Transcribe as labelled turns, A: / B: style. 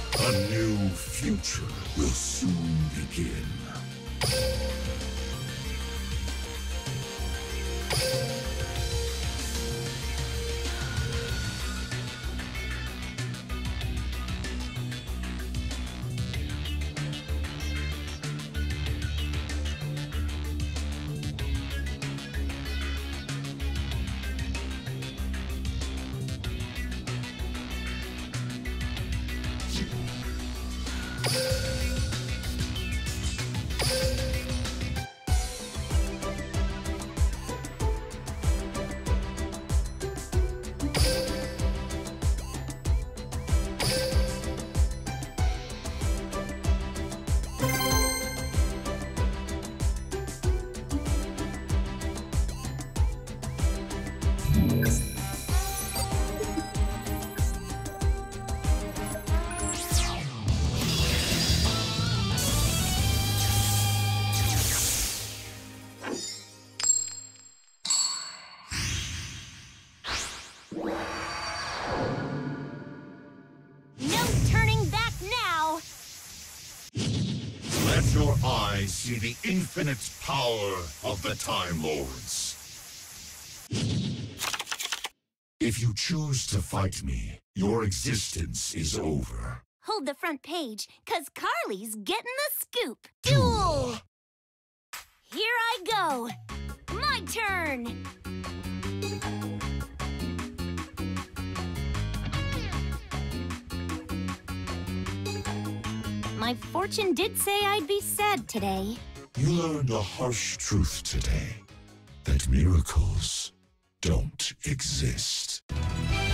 A: A new future will soon begin. Let your eyes see the infinite power of the Timelords. If you choose to fight me, your existence is over.
B: Hold the front page, 'cause Carly's getting the scoop. Duel! Here I go. My turn. My fortune did say I'd be sad today.
A: You learned a harsh truth today, that miracles don't exist.